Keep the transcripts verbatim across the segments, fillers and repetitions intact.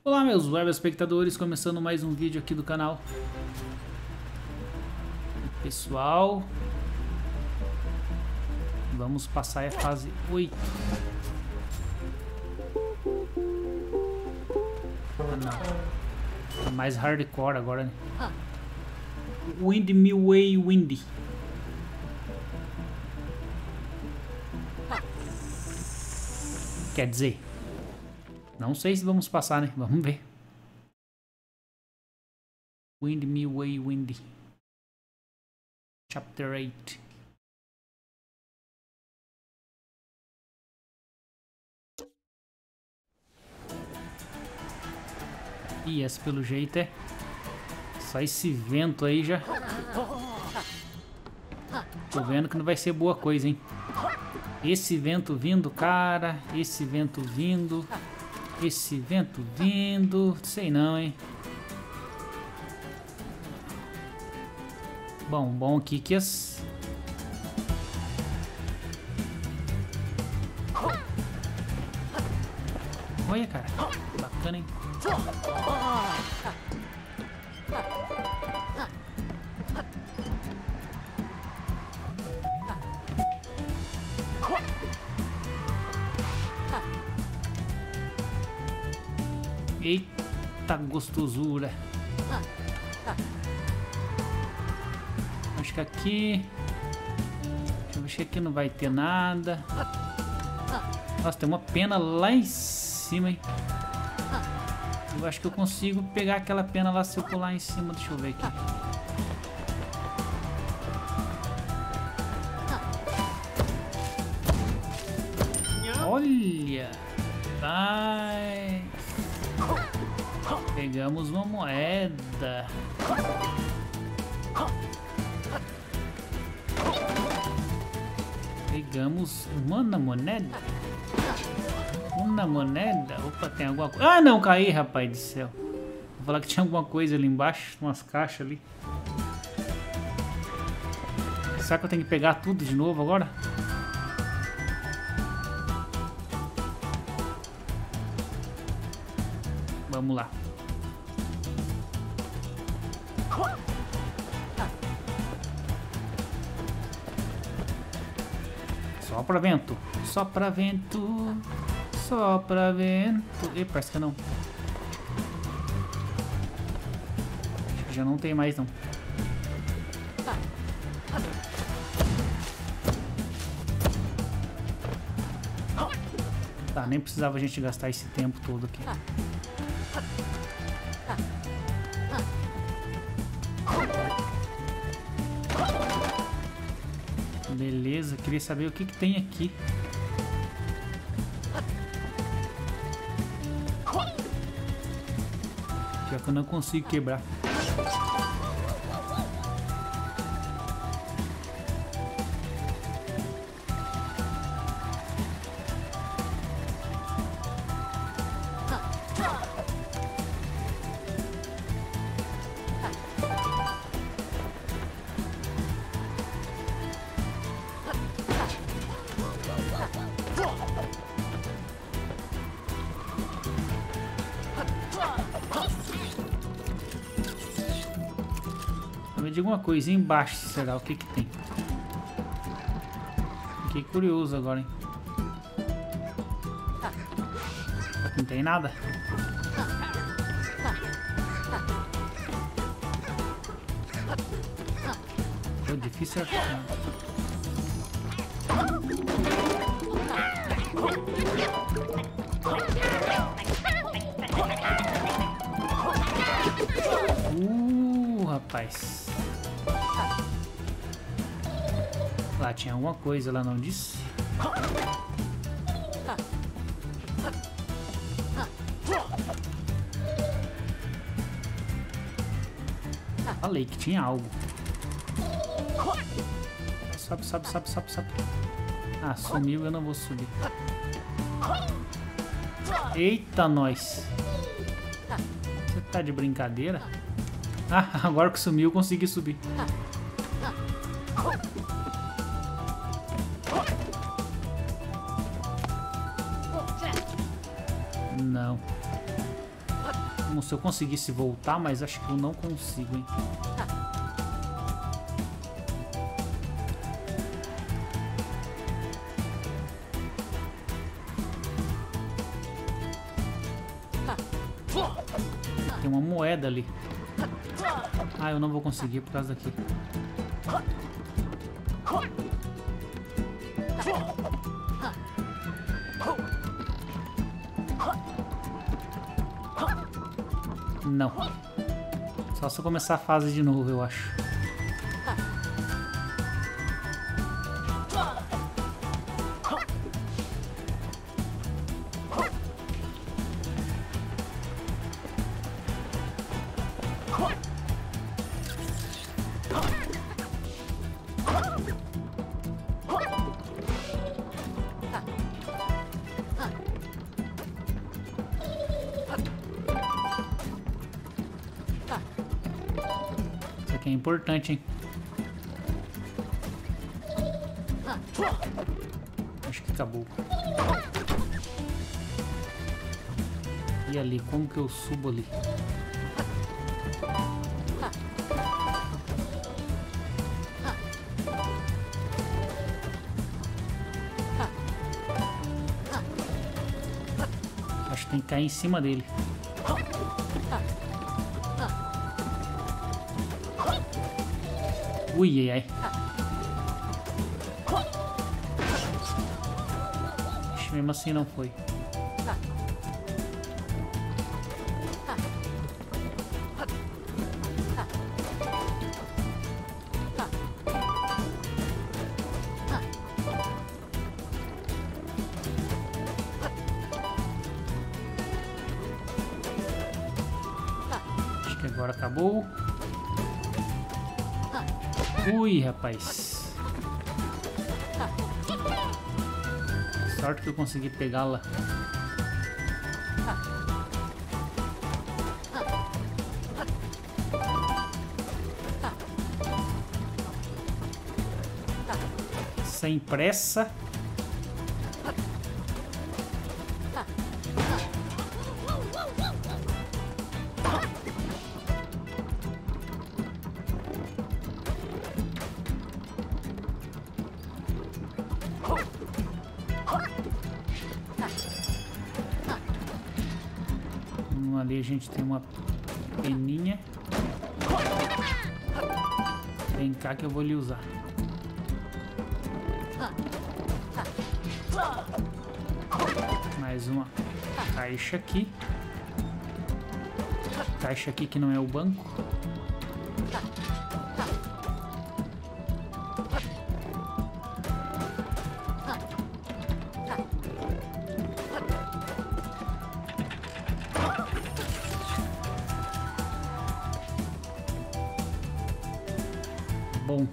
Olá meus web espectadores, começando mais um vídeo aqui do canal. Pessoal, vamos passar a fase oito. Ah, não. Tá mais hardcore agora, né? Windmill Windy. Quer dizer, não sei se vamos passar, né? Vamos ver. Windmill Windy. Chapter oito. E esse pelo jeito é só esse vento aí já. Tô vendo que não vai ser boa coisa, hein? Esse vento vindo, cara. Esse vento vindo. Esse vento vindo. Sei não, hein? Bom, bom aqui que as... Olha, cara. Bacana, hein? Eita gostosura. Acho que aqui... Deixa eu ver se aqui não vai ter nada. Nossa, tem uma pena lá em cima, hein? Eu acho que eu consigo pegar aquela pena lá se eu pular em cima. Deixa eu ver aqui. Olha! Ai. Pegamos uma moeda. Pegamos uma moneda. Uma moneda. Opa, tem alguma coisa. Ah, não, caí, rapaz do céu. Vou falar que tinha alguma coisa ali embaixo. Umas caixas ali. Será que eu tenho que pegar tudo de novo agora? Vamos lá. Sopra vento. Sopra vento. Sopra vento. Ih, parece que não. Acho que já não tem mais, não. Tá, nem precisava a gente gastar esse tempo todo aqui. Beleza, queria saber o que que tem aqui. Já que eu não consigo quebrar. De alguma coisa embaixo, será? O que que tem? Fiquei curioso agora, hein? Não tem nada? Pô, difícil achar. Uh, rapaz. Lá tinha alguma coisa, lá não disse? Falei que tinha algo. Sobe, sobe, sobe, sobe, sobe. Ah, sumiu, eu não vou subir. Eita, nós. Você tá de brincadeira? Ah, agora que sumiu, eu consegui subir. Não. Como se eu conseguisse voltar, mas acho que eu não consigo, hein? Tem uma moeda ali. Ah, eu não vou conseguir por causa daqui. Não. Só se eu começar a fase de novo, eu acho. Isso aqui é importante, hein? Acho que acabou. E ali, como que eu subo ali? Acho que tem que cair em cima dele. Ui, ai, ai. Ixi, mesmo assim não foi. Acho que agora acabou. Ui, rapaz. Sorte que eu consegui pegá-la. Sem pressa. Ali a gente tem uma peninha. Vem cá que eu vou lhe usar. Mais uma caixa aqui. Caixa aqui que não é o banco. Bom.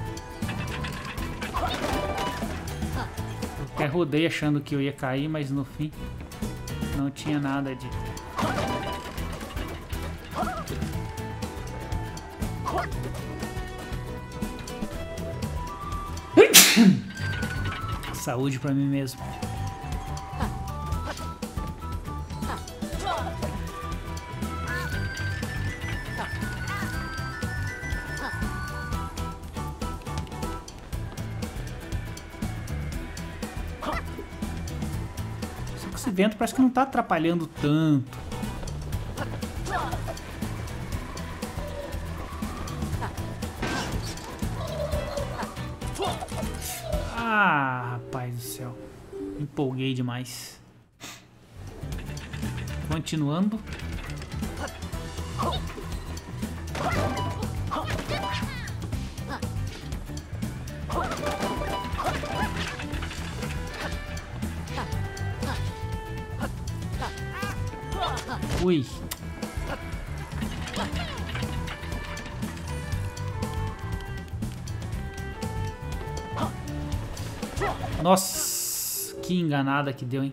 Eu até rodei achando que eu ia cair, mas no fim não tinha nada de... Saúde pra mim mesmo. Esse vento parece que não tá atrapalhando tanto. Ah, rapaz do céu. Empolguei demais. Continuando. Ui. Nossa, que enganada que deu, hein?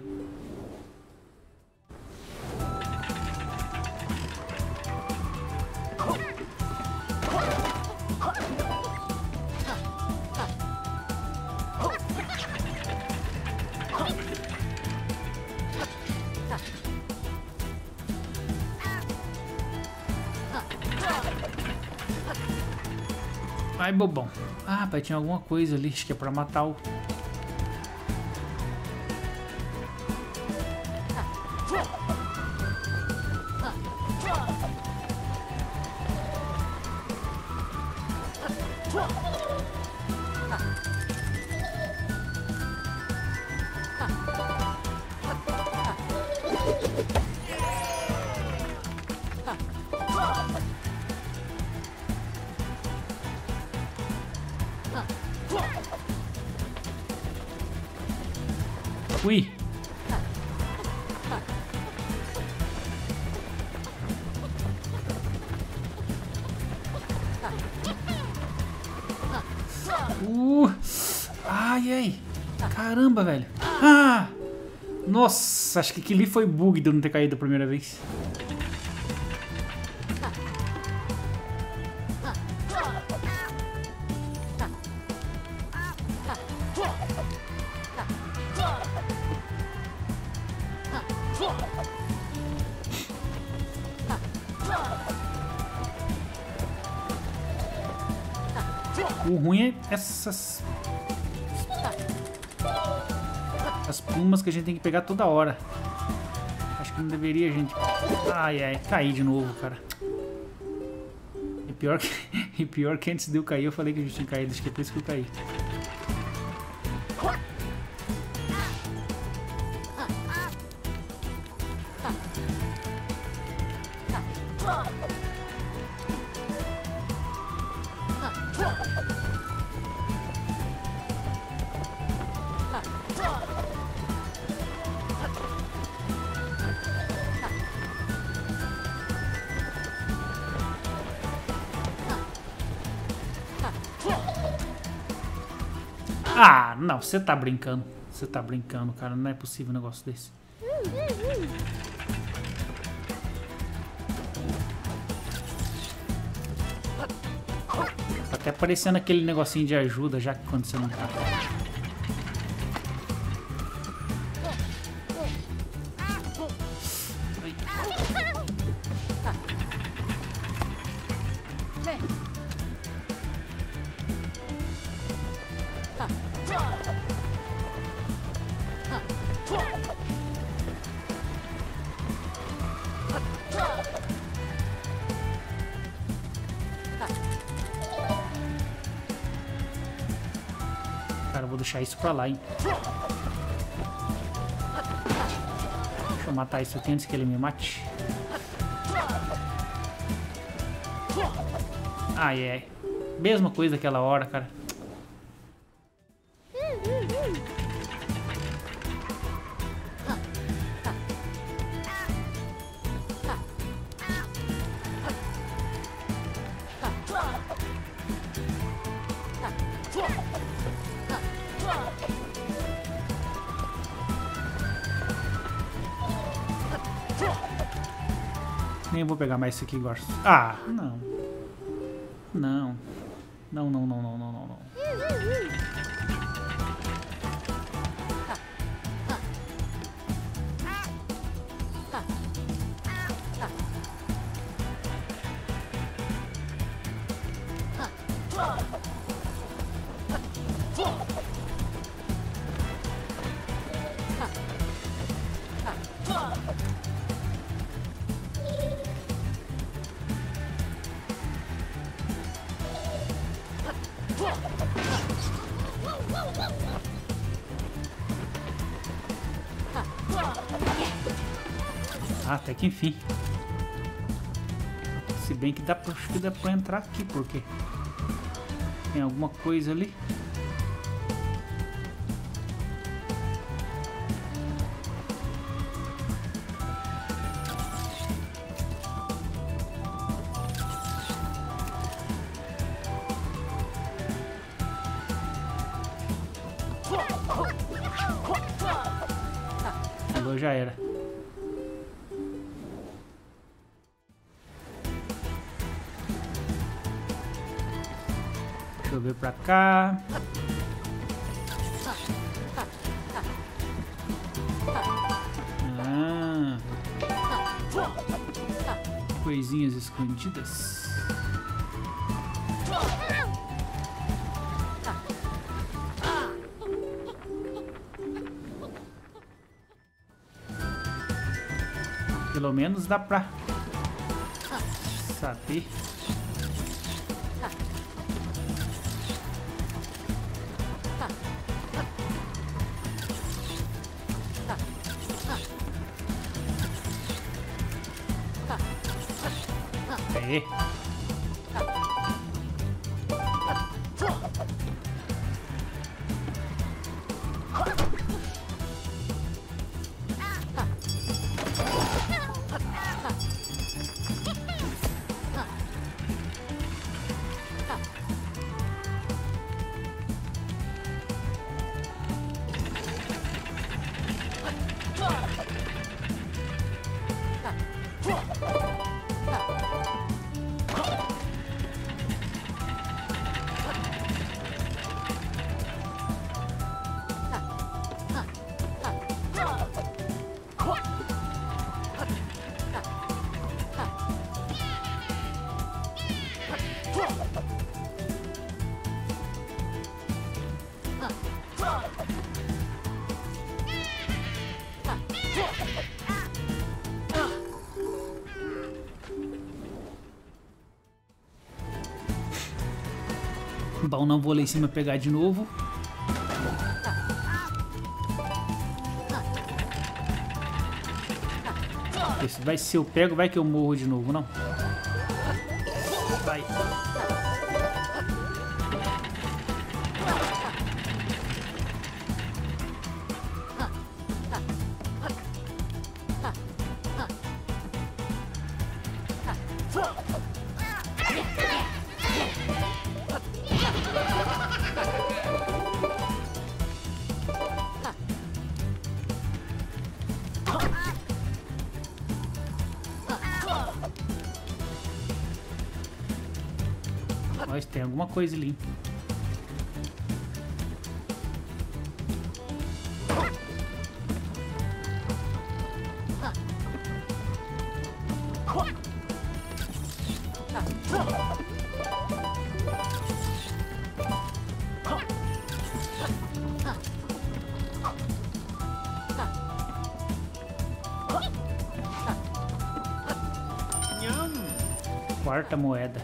Ai, bobão. Ah, rapaz, tinha alguma coisa ali. Acho que é pra matar o... Ui. Uh. Ai, ai. Caramba, velho. Ah. Nossa, acho que aquele foi bug de eu não ter caído a primeira vez. O ruim é essas... as plumas que a gente tem que pegar toda hora. Acho que não deveria, gente. Ai, ai, caí de novo, cara. E pior que, e pior que antes de eu cair, eu falei que a gente tinha caído. Acho que é por isso que eu caí. Ah, não, você tá brincando. Você tá brincando, cara. Não é possível um negócio desse. Tá até aparecendo aquele negocinho de ajuda, já que quando você não tá. Cara, eu vou deixar isso pra lá, hein. Deixa eu matar isso aqui antes que ele me mate. Ai, ai. Mesma coisa aquela hora, cara. Nem vou pegar mais isso aqui, gosto. Ah, não. Não. Não, não, não, não, não, não, não. Ah, até que enfim. Se bem que dá pra, acho que dá pra entrar aqui, porque tem alguma coisa ali. Agora já era. Deixa eu ver pra cá. Ah. Coisinhas escondidas. Pelo menos dá pra saber. É. Bom, não vou lá em cima pegar de novo. Esse vai ser eu pego, vai que eu morro de novo, não? Vai. Mas tem alguma coisa ali. Quarta moeda.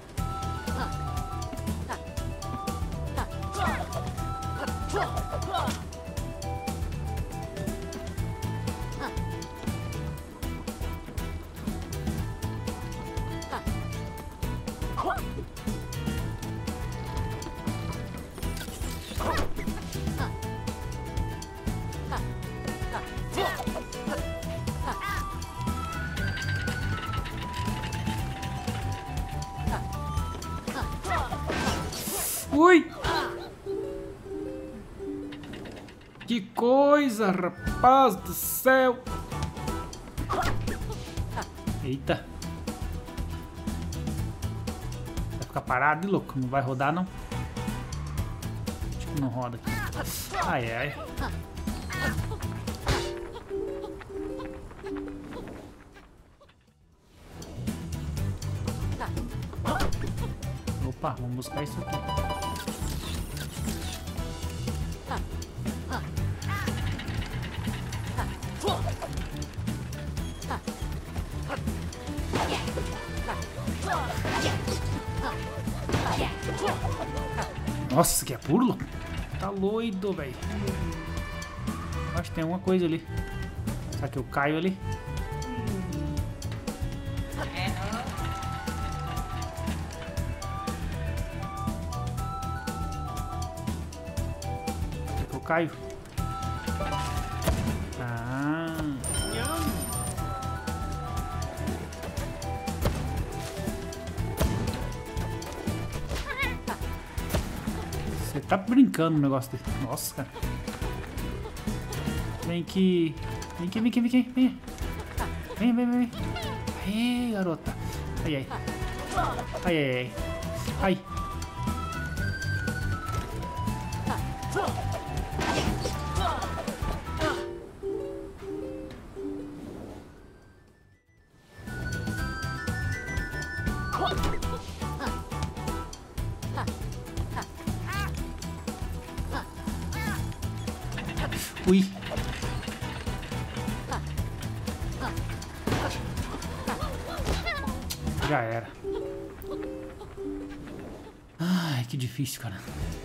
Ui! Que coisa, rapaz do céu! Eita! Vai ficar parado, louco? Não vai rodar, não? Acho que não roda aqui. Ai, ai. Opa, vamos buscar isso aqui. Nossa, que é puro, louco. Tá doido, velho. Acho que tem alguma coisa ali. Será que eu caio ali? Será que eu caio? Ah. Você tá brincando no negócio desse. Nossa, cara. Vem aqui. Vem aqui, vem aqui, vem aqui. Vem, vem, vem, vem. Ai, garota. Ai, ai. Ai, ai, ai. Ai. Ui. Já era. Ai, que difícil, cara.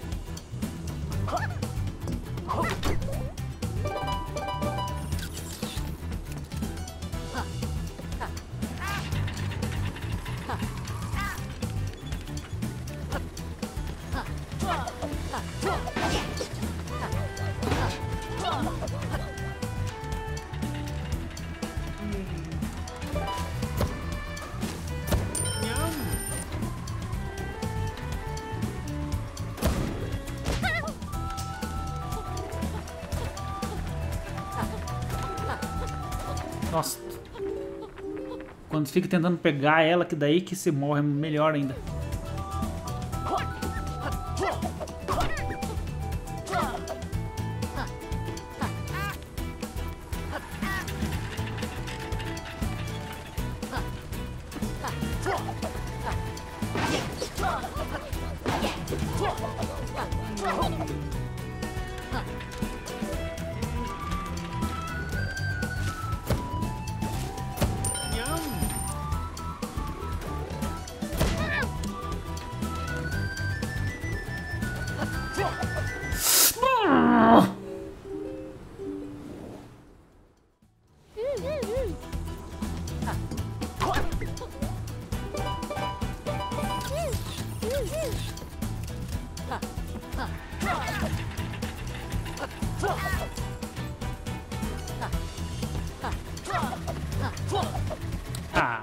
Nossa. Quando fica tentando pegar ela, que daí que você morre melhor ainda. Ah.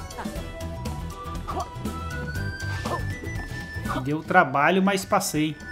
Deu trabalho, mas passei.